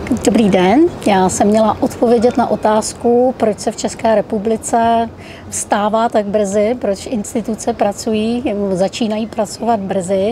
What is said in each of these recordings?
Dobrý den, já jsem měla odpovědět na otázku, proč se v České republice vstává tak brzy, proč instituce pracují, začínají pracovat brzy.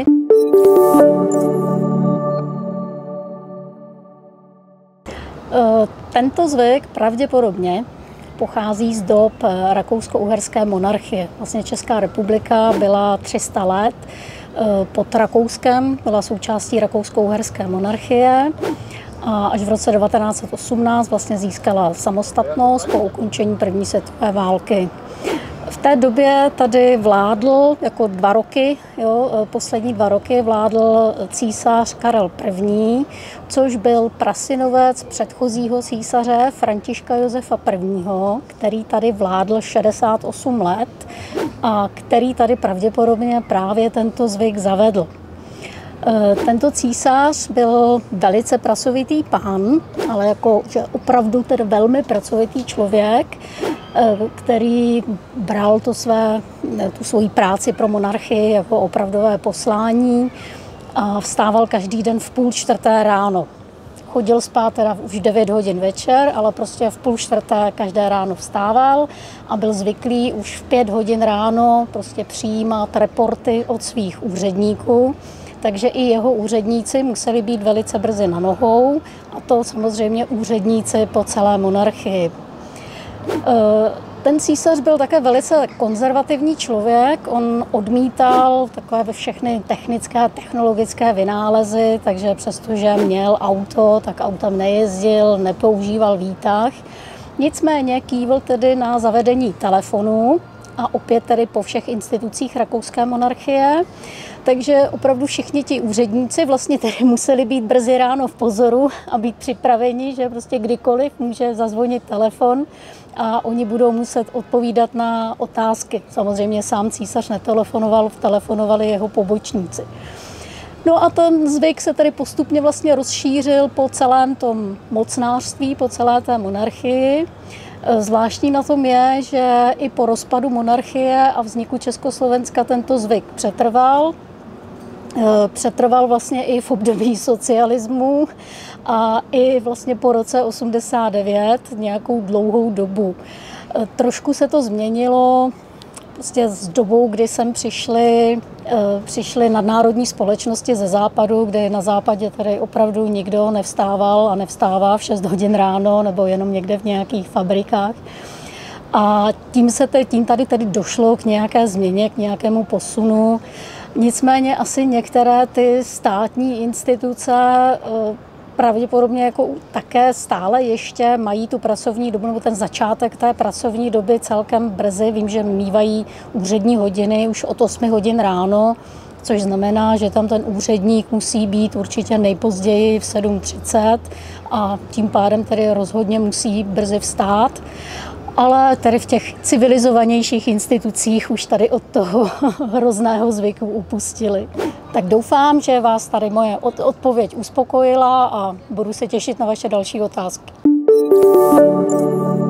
Tento zvyk pravděpodobně pochází z dob rakousko-uherské monarchie. Vlastně Česká republika byla 300 let pod Rakouskem, byla součástí rakousko-uherské monarchie a až v roce 1918 vlastně získala samostatnost po ukončení první světové války. V té době tady vládl jako 2 roky, poslední 2 roky vládl císař Karel I., což byl prasynovec předchozího císaře Františka Josefa I., který tady vládl 68 let a který tady pravděpodobně právě tento zvyk zavedl. Tento císař byl velice pracovitý pán, ale jako že opravdu tedy velmi pracovitý člověk, který bral tu svoji práci pro monarchii jako opravdové poslání a vstával každý den v 3:30 ráno. Chodil spát teda už 9 hodin večer, ale prostě v 3:30 každé ráno vstával a byl zvyklý už v 5 hodin ráno prostě přijímat reporty od svých úředníků. Takže i jeho úředníci museli být velice brzy na nohou, a to samozřejmě úředníci po celé monarchii. Ten císař byl také velice konzervativní člověk, on odmítal takové všechny technické a technologické vynálezy, takže přestože měl auto, tak autem nejezdil, nepoužíval výtah. Nicméně kývl tedy na zavedení telefonu a opět tedy po všech institucích rakouské monarchie. Takže opravdu všichni ti úředníci vlastně tedy museli být brzy ráno v pozoru a být připraveni, že prostě kdykoliv může zazvonit telefon a oni budou muset odpovídat na otázky. Samozřejmě sám císař netelefonoval, telefonovali jeho pobočníci. No a ten zvyk se tedy postupně vlastně rozšířil po celém tom mocnářství, po celé té monarchii. Zvláštní na tom je, že i po rozpadu monarchie a vzniku Československa tento zvyk přetrval. Přetrval vlastně i v období socialismu a i vlastně po roce 89 nějakou dlouhou dobu. Trošku se to změnilo prostě s dobou, kdy sem přišly nadnárodní společnosti ze západu, kde na západě tady opravdu nikdo nevstával a nevstává v 6 hodin ráno nebo jenom někde v nějakých fabrikách. A tím tady došlo k nějaké změně, k nějakému posunu. Nicméně asi některé ty státní instituce pravděpodobně jako také stále ještě mají tu pracovní dobu, nebo ten začátek té pracovní doby celkem brzy. Vím, že mívají úřední hodiny už od 8 hodin ráno, což znamená, že tam ten úředník musí být určitě nejpozději v 7:30 a tím pádem tedy rozhodně musí brzy vstát. Ale tady v těch civilizovanějších institucích už tady od toho hrozného zvyku upustili. Tak doufám, že vás tady moje odpověď uspokojila a budu se těšit na vaše další otázky.